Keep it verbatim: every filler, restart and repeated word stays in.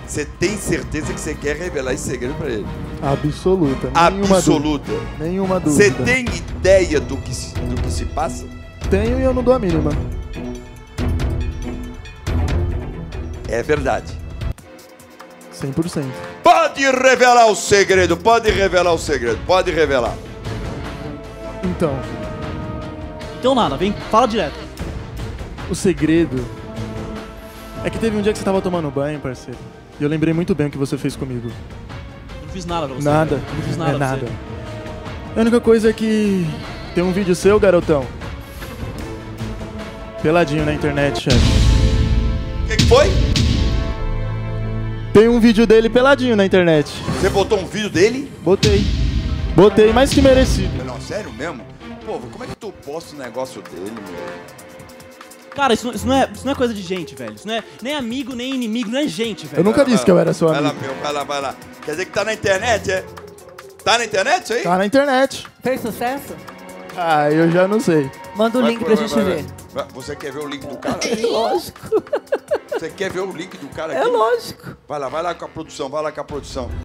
Você tem certeza que você quer revelar esse segredo pra ele? Absoluta. Nenhuma Absoluta. Dúvida. Nenhuma Você dúvida. tem ideia do que, se, do que se passa? Tenho e eu não dou a mínima. É verdade. cem por cento. Pode revelar o segredo, pode revelar o segredo, pode revelar. Então, Então nada, vem, fala direto. o segredo é que teve um dia que você tava tomando banho, parceiro. E eu lembrei muito bem o que você fez comigo. Eu não fiz nada pra você. Nada. Eu não fiz nada É pra nada. você. A única coisa é que tem um vídeo seu, garotão. Peladinho na internet, chefe. O que, que foi? Tem um vídeo dele peladinho na internet. Você botou um vídeo dele? Botei. Botei mais que merecido. Não, sério mesmo? Pô, como é que tu posta o negócio dele, meu? Cara, isso, não- isso, não é, isso não é coisa de gente, velho. Isso não é nem amigo, nem inimigo, não é gente, velho. Eu nunca disse que eu era seu Vai lá, amigo. meu, vai lá, vai lá. Quer dizer que tá na internet, é? Tá na internet isso aí? Tá na internet. Fez sucesso? Ah, eu já não sei. Manda o Vai, link vai, pra vai, gente vai, ver. vai. Você quer ver o link do cara? É lógico. Você quer ver o link do cara É aqui? lógico. Vai lá, vai lá com a produção, vai lá com a produção.